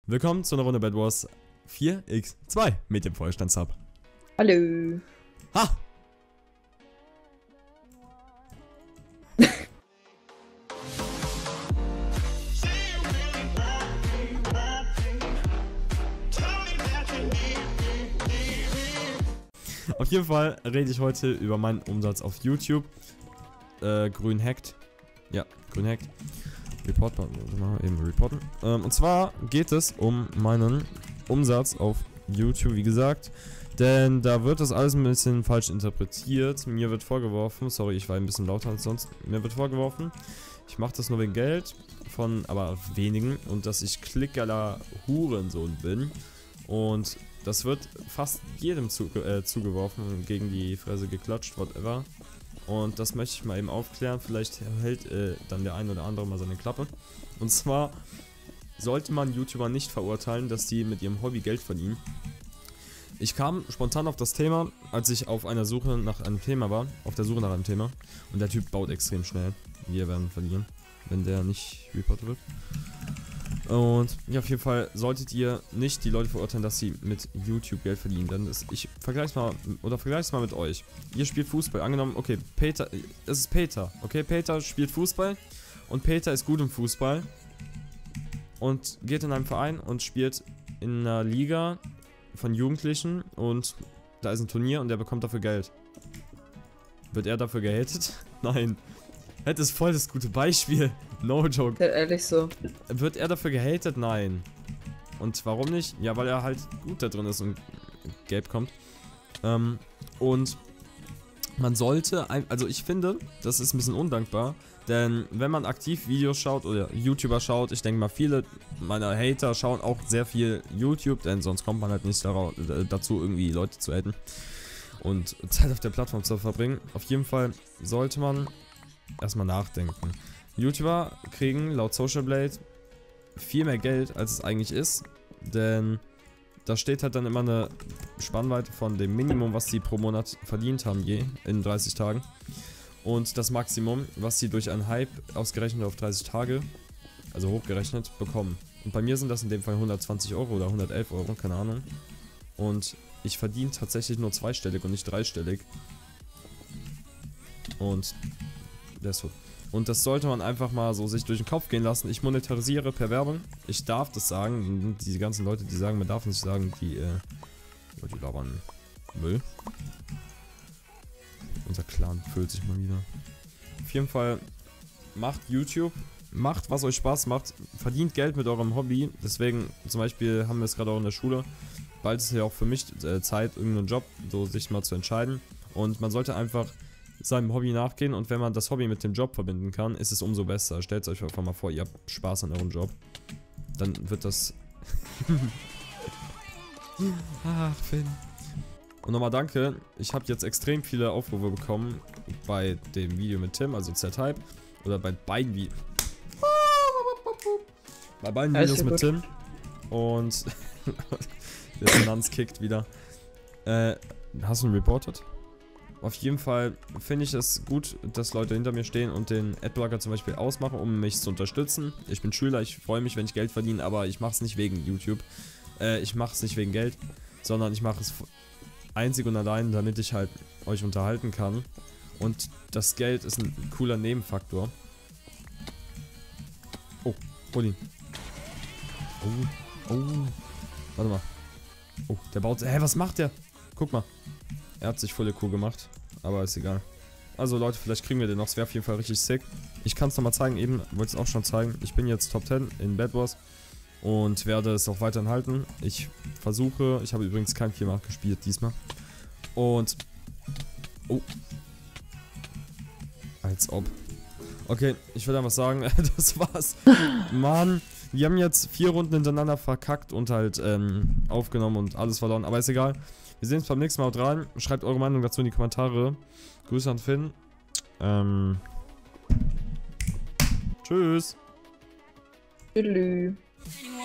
Willkommen zu einer Runde Bed Wars 4x2 mit dem Feuerstein-Sub. Hallo. Ha! Auf jeden Fall rede ich heute über meinen Umsatz auf YouTube. Grün hackt. Ja, grün hackt. Report, eben reporten. Und zwar geht es um meinen Umsatz auf YouTube, wie gesagt. Denn da wird das alles ein bisschen falsch interpretiert. Mir wird vorgeworfen, sorry, ich war ein bisschen lauter als sonst. Mir wird vorgeworfen, ich mache das nur wegen Geld, von aber wenigen. Und dass ich klickgeiler Hurensohn bin. Und das wird fast jedem zugeworfen, gegen die Fresse geklatscht, whatever. Und das möchte ich mal eben aufklären, vielleicht hält dann der ein oder andere mal seine Klappe. Und zwar sollte man YouTuber nicht verurteilen, dass die mit ihrem Hobby Geld verdienen. Ich kam spontan auf das Thema, als ich auf einer Suche nach einem Thema war, auf der Suche nach einem Thema. Und der Typ baut extrem schnell. Wir werden verlieren, wenn der nicht reportet wird. Und ja, auf jeden Fall solltet ihr nicht die Leute verurteilen, dass sie mit YouTube Geld verdienen. Denn ich vergleiche es mal mit euch. Ihr spielt Fußball. Angenommen, okay, Peter, es ist Peter. Okay, Peter spielt Fußball und Peter ist gut im Fußball und geht in einem Verein und spielt in einer Liga von Jugendlichen und da ist ein Turnier und der bekommt dafür Geld. Wird er dafür gehatet? Nein. Das ist voll das gute Beispiel. No joke. Ja, ehrlich so. Wird er dafür gehatet? Nein. Und warum nicht? Ja, weil er halt gut da drin ist und Geld kommt. Und man sollte, also ich finde, das ist ein bisschen undankbar, denn wenn man aktiv Videos schaut oder YouTuber schaut, ich denke mal viele meiner Hater schauen auch sehr viel YouTube, denn sonst kommt man halt nicht dazu, irgendwie Leute zu haten und Zeit auf der Plattform zu verbringen. Auf jeden Fall sollte man erstmal nachdenken. YouTuber kriegen laut Social Blade viel mehr Geld, als es eigentlich ist, denn da steht halt dann immer eine Spannweite von dem Minimum, was sie pro Monat verdient haben je in 30 Tagen und das Maximum, was sie durch einen Hype ausgerechnet auf 30 Tage, also hochgerechnet, bekommen. Und bei mir sind das in dem Fall 120 Euro oder 111 Euro, keine Ahnung. Und ich verdiene tatsächlich nur zweistellig und nicht dreistellig. Und Und das sollte man einfach mal so sich durch den Kopf gehen lassen. Ich monetarisiere per Werbung. Ich darf das sagen. Diese ganzen Leute, die sagen, man darf nicht sagen, die labern Müll. Unser Clan füllt sich mal wieder. Auf jeden Fall macht YouTube. Macht, was euch Spaß macht. Verdient Geld mit eurem Hobby. Deswegen, zum Beispiel haben wir es gerade auch in der Schule. Bald ist ja auch für mich Zeit, irgendeinen Job so sich mal zu entscheiden. Und man sollte einfach seinem Hobby nachgehen und wenn man das Hobby mit dem Job verbinden kann, ist es umso besser. Stellt euch einfach mal vor, ihr habt Spaß an eurem Job. Dann wird das... Ach, Finn. Und nochmal danke, ich habe jetzt extrem viele Aufrufe bekommen bei dem Video mit Tim, also Z-Hype, oder bei beiden Videos. Bei beiden Videos mit Tim. Und der Resonanz kickt wieder. Hast du ihn reportet? Auf jeden Fall finde ich es gut, dass Leute hinter mir stehen und den Adblocker zum Beispiel ausmachen, um mich zu unterstützen. Ich bin Schüler, ich freue mich, wenn ich Geld verdiene, aber ich mache es nicht wegen YouTube. Ich mache es nicht wegen Geld, sondern ich mache es einzig und allein, damit ich halt euch unterhalten kann. Und das Geld ist ein cooler Nebenfaktor. Oh, hol ihn. Oh, warte mal. Oh, der baut... Hä, was macht der? Guck mal. Er hat sich volle Kuh gemacht, aber ist egal. Also Leute, vielleicht kriegen wir den noch, es wäre auf jeden Fall richtig sick. Ich kann es nochmal zeigen, eben wollte es auch schon zeigen. Ich bin jetzt Top 10 in Bed Wars und werde es auch weiterhin halten. Ich versuche, ich habe übrigens kein 4x gespielt diesmal. Und... Oh. Als ob. Okay, ich würde einfach sagen, das war's. Mann, wir haben jetzt 4 Runden hintereinander verkackt und halt aufgenommen und alles verloren, aber ist egal. Wir sehen uns beim nächsten Mal. Haut rein. Schreibt eure Meinung dazu in die Kommentare. Grüße an Finn. Tschüss. Tschüss.